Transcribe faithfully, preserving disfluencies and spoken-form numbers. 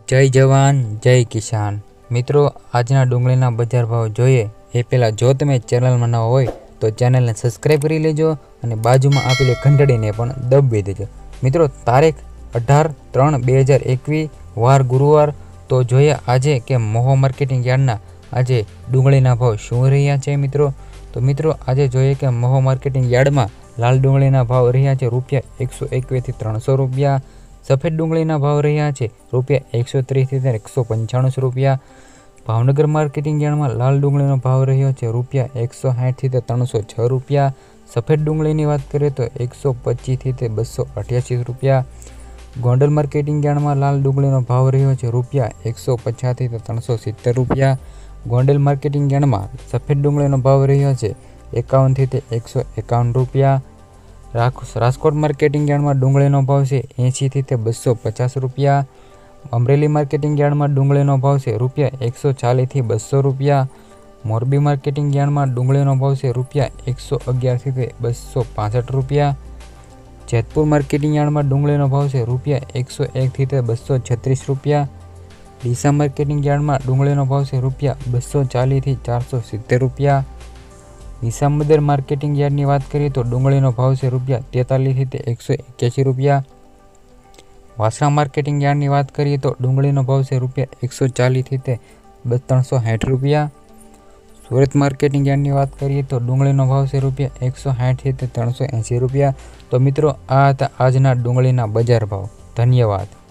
જય જવાન જય કિસાન મિત્રો, આજના ડુંગળીના બજાર ભાવ જોઈએ એ પહેલાં જો તમે ચેનલમાં ન હોય તો ચેનલને સબસ્ક્રાઈબ કરી લેજો અને બાજુમાં આપેલી ઘંટડીને પણ દબાવી દેજો। મિત્રો, તારીખ અઢાર ત્રણ બે હજાર એકવીસ વાર ગુરુવાર। તો જોઈએ આજે કે મહુવા માર્કેટિંગ યાર્ડના આજે ડુંગળીના ભાવ શું રહ્યા છે મિત્રો। તો મિત્રો આજે જોઈએ કે મહુવા માર્કેટિંગ યાર્ડમાં લાલ ડુંગળીના ભાવ રહ્યા છે રૂપિયા એકસો એકવીસથી ત્રણસો રૂપિયા। सफेद डूंगळीना भाव रह्या छे रूपिया एकसो तीस थी एकसो पंचाणु रूपिया। भावनगर मार्केटिंग यार्ड में लाल डूंगळीनो भाव रह्यो छे रूपिया एकसो साठ थी त्रणसो छ रूपिया। सफेद डूंगळीनी वात करीए तो एकसो पच्चीस थी बसो अठासी रूपिया। गोंडल मार्केटिंग यार्ड में लाल डूंगळीनो भाव रह्यो छे रूपिया एकसो पचास थी त्रणसो सित्तेर रूपिया। गोंडल मार्केटिंग यार्ड में सफेद डूंगळीनो भाव रह्यो छे एकावन थी एकसो एकावन रूपिया। राजकोट मार्केटिंग यार्ड में डूंगळीनो भाव है एशी थी बसो पचास रूपिया। अमरेली मार्केटिंग यार्ड में डूंगळीनो भाव है रूपिया एकसो चालीस थी बसो रूपिया। मोरबी मार्केटिंग यार्ड में डूंगळीनो भाव है रूपिया एकसो अगियार थी बसो पांसठ रूपिया। जेतपुर मार्केटिंग यार्ड में डूंगळीनो भाव है रूपिया एकसो एक थी बसो छत्रीस रूपिया। डीसा मार्केटिंग यार्ड में डूंगळीनो भाव है रूपिया बसो चालीस थी चार सौ सित्तेर रूपिया। विसामदर मार्केटिंग यार्ड की बात करिए तो डूंगळीनो भाव है रूपिया तेतालीस थी एकसो एक्यासी रूपिया। वासणा मार्केटिंग यार्ड की बात करिए तो डूंगळीनो भाव है रूपिया एकसो चालीस थी त्रणसो साठ रूपिया। सूरत मार्केटिंग यार्ड की बात करिए तो डूंगळीनो भाव है रूपिया एकसो साठ थी त्रणसो एंशी रूपिया। तो मित्रों, आ हता आजना डूंगळीना बजार भाव। धन्यवाद।